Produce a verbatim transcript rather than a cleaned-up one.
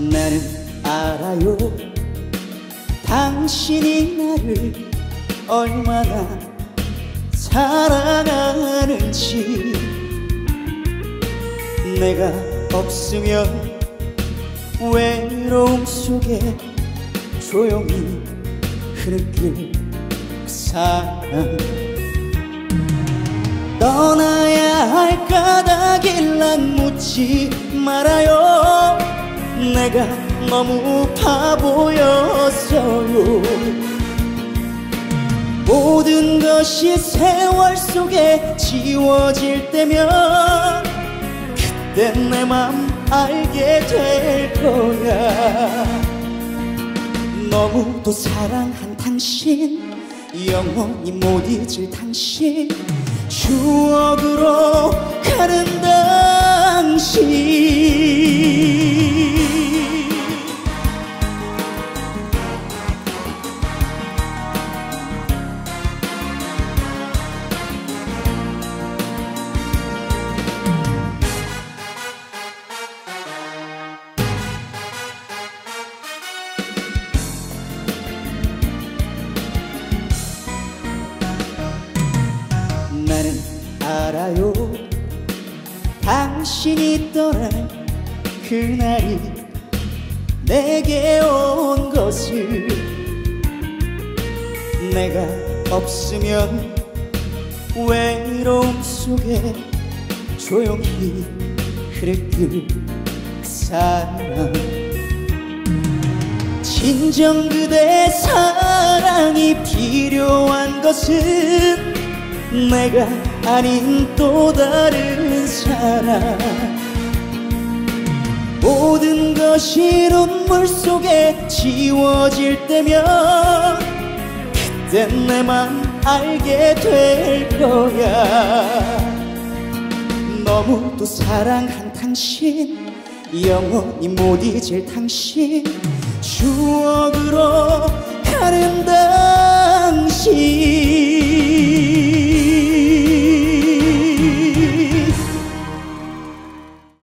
나는 알아요, 당신이 나를 얼마나 사랑하는지. 내가 없으면 외로움 속에 조용히 흐르길 그 사랑. 떠나야 할 까닭을 난 묻지 말아요. 내가 너무 바보였어요. 모든 것이 세월 속에 지워질 때면 그때 내 맘 알게 될 거야. 너무도 사랑한 당신, 영원히 못 잊을 당신, 추억으로 가는 당신. 나는 알아요, 당신이 떠난 그날이 내게 온 것을. 내가 없으면 외로움 속에 조용히 흐르길 그 사랑. 진정 그대 사랑이 필요한 것은 내가 아닌 또 다른 사람. 모든 것이 눈물 속에 지워질 때면 그때 내 맘 알게 될 거야. 너무도 사랑한 당신, 영원히 못 잊을 당신, 추억으로 가는 당신.